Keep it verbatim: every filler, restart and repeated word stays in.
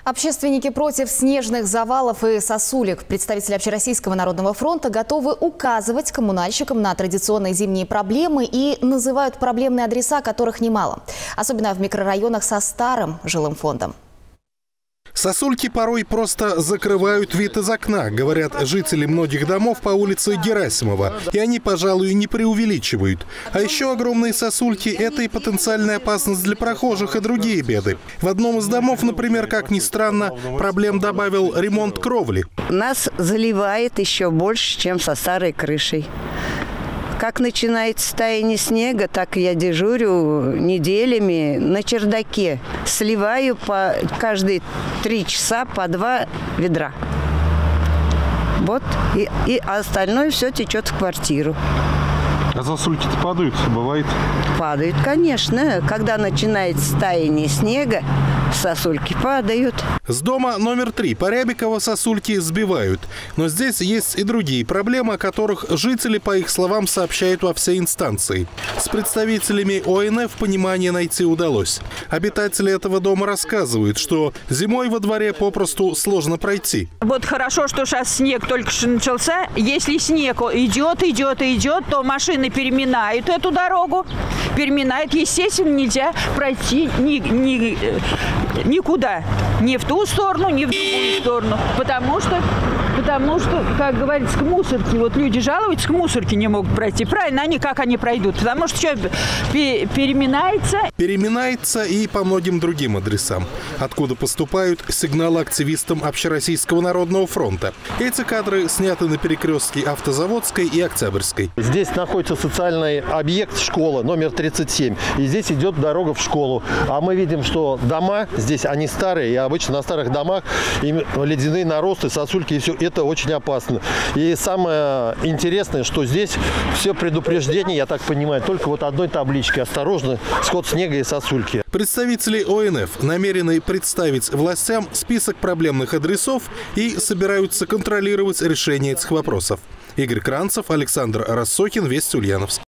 Общественники против снежных завалов и сосулек. Представители Общероссийского народного фронта готовы указывать коммунальщикам на традиционные зимние проблемы и называют проблемные адреса, которых немало. Особенно в микрорайонах со старым жилым фондом. Сосульки порой просто закрывают вид из окна, говорят жители многих домов по улице Герасимова. И они, пожалуй, не преувеличивают. А еще огромные сосульки – это и потенциальная опасность для прохожих, и другие беды. В одном из домов, например, как ни странно, проблем добавил ремонт кровли. Нас заливает еще больше, чем со старой крышей. Как начинается таяние снега, так я дежурю неделями на чердаке. Сливаю по каждые три часа по два ведра. Вот. И, и остальное все течет в квартиру. А сосульки-то падают, бывает? Падают, конечно. Когда начинается таяние снега, сосульки падают. С дома номер три по Рябиково сосульки сбивают. Но здесь есть и другие проблемы, о которых жители, по их словам, сообщают во все инстанции. С представителями О Н Ф понимание найти удалось. Обитатели этого дома рассказывают, что зимой во дворе попросту сложно пройти. Вот хорошо, что сейчас снег только что начался. Если снег идет, идет, идет, то машины переминают эту дорогу. Переминают. Естественно, нельзя пройти ни, ни, никуда. Ни в ту сторону, ни в другую сторону. Потому что, потому что, как говорится, к мусорке. Вот люди жалуются, к мусорке не могут пройти. Правильно, они как они пройдут? Потому что что, переминается. Переминается и по многим другим адресам, откуда поступают сигналы активистам Общероссийского народного фронта. Эти кадры сняты на перекрестке Автозаводской и Октябрьской. Здесь находится социальный объект школа номер тридцать семь. И здесь идет дорога в школу. А мы видим, что дома здесь, они старые. И обычно на старых домах им ледяные наросты, сосульки, и все это очень опасно. И самое интересное, что здесь все предупреждения, я так понимаю, только вот одной таблички. Осторожно, сход снега и сосульки. Представители О Н Ф намерены представить властям список проблемных адресов и собираются контролировать решение этих вопросов. Игорь Кранцев, Александр Рассокин, Вести Ульяновск.